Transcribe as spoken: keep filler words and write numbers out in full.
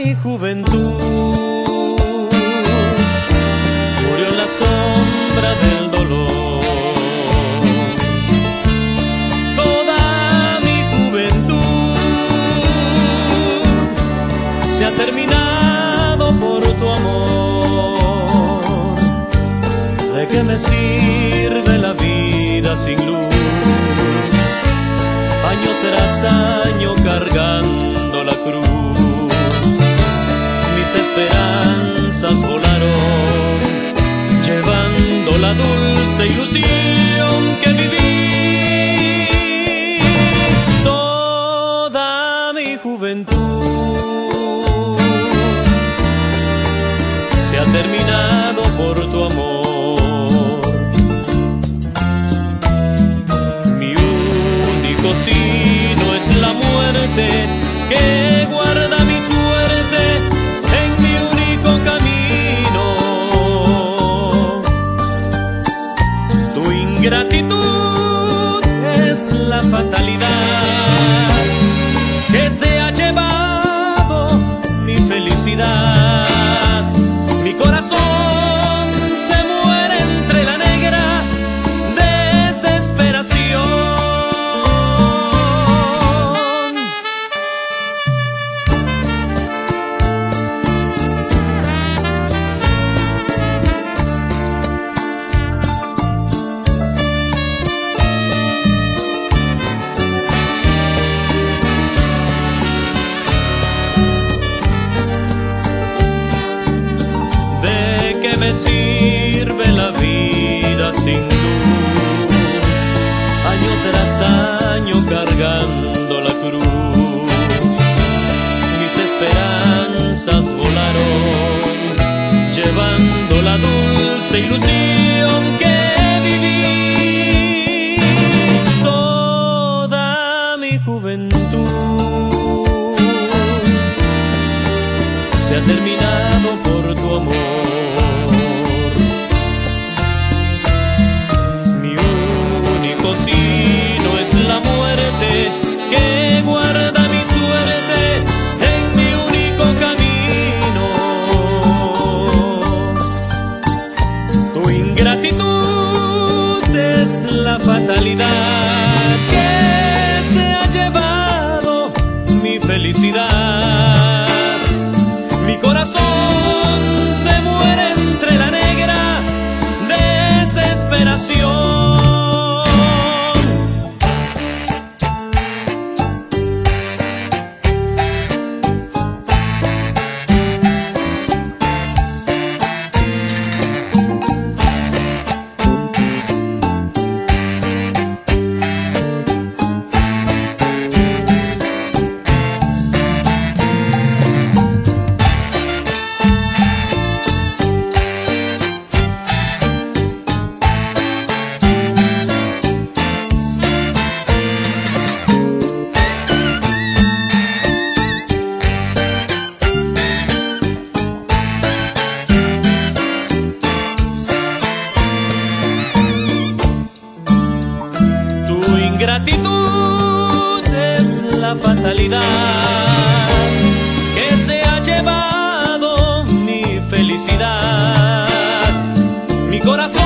mi juventud murió en la sombra del dolor. Toda mi juventud se ha terminado por tu amor. ¿De qué me sirve la vida sin luz? Año tras año cargando la cruz, mis esperanzas volaron, llevando la dulce ilusión que viví. Toda mi juventud se ha terminado por tu amor. Sino es la muerte que guarda mi suerte en mi único camino. Tu ingratitud es la fatalidad que se ha llevado mi felicidad. Mi corazón se muere entre la negra desesperación. ¿Qué me sirve la vida sin luz? Año tras año cargando la cruz, mis esperanzas volaron, llevando la dulce ilusión que viví. Toda mi juventud se ha terminado por tu amor. Sino es la muerte que guarda mi suerte en mi único camino. Tu ingratitud es la fatalidad que se ha llevado mi felicidad. Mi corazón se muere entre la negra desesperación. Ingratitud es la fatalidad que se ha llevado mi felicidad. Mi corazón